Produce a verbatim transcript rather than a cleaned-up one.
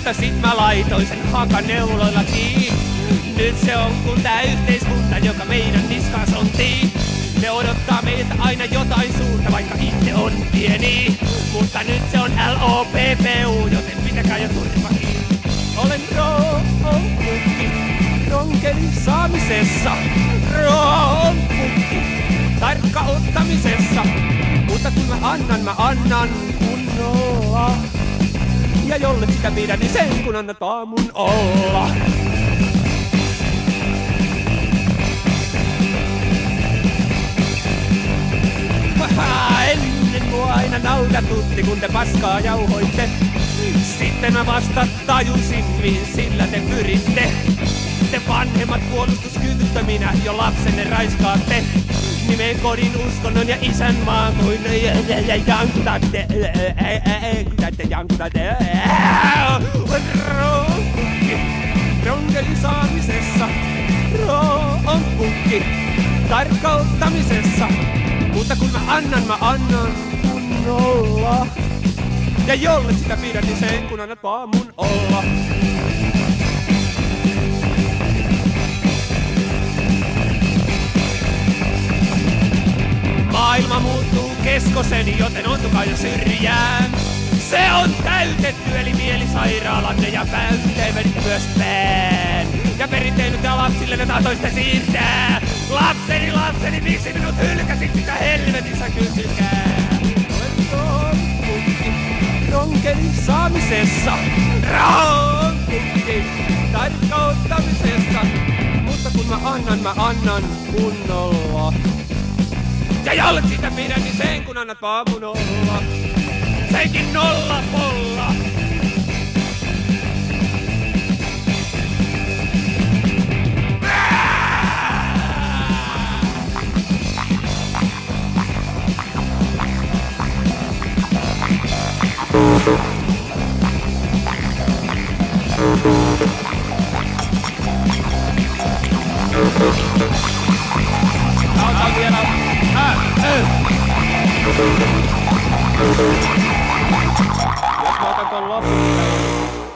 Mutta sit mä laitoin sen hakan neuloilla kiinni. Nyt se on kun tää yhteiskunta, joka meidän niskaan sontii. Ne odottaa meiltä aina jotain suurta, vaikka itse on pieni. Mutta nyt se on L O P P U, joten pitäkää jo turva kiinni. Olen roonpukki, ronkelin saamisessa. Roonpukki, tarkka ottamisessa. Mutta kun mä annan, mä annan kunnolla. Ja jolle sitä pidä, niin sen kun annat aamun olla. Ennen mua aina nauratutti, kun te paskaa jauhoitte. Sitten mä vasta tajusin, mihin sillä te pyritte. Te vanhemmat puolustuskyvyttöminä jo lapsenne raiskaatte. Nimeen kodin, uskonnon ja isänmaan kuin jankutatte, jankutatte, jankutatte. Roonpukki, ronkelin saamisessa. Roonpukki, tarkkauttamisessa. Mutta kun mä annan, mä annan kunnolla. Ja jolle sitä pidät, niin sen kun annat vaan mun olla. Maailma muuttuu keskoseni, joten ontukaa jo syrjään. Se on täytetty, eli mielisairaalanne ja päyhteimet myös pään. Ja perinteinen ja lapsille ne tahtoiste siirtää. Lapseni, lapseni, miksi minut hylkäsit, mitä helvetissä kysykää? Olen roonpukki, ronkelin saamisessa. Roonpukki, tarkkauttamisessa. Mutta kun mä annan, mä annan kunnolla. Ja jolle sitä pidän, niin sen kun annat vaan mun olla. Senkin nolla polla. Auta vielä. Äh, äh. Jos mä otan ton lopun.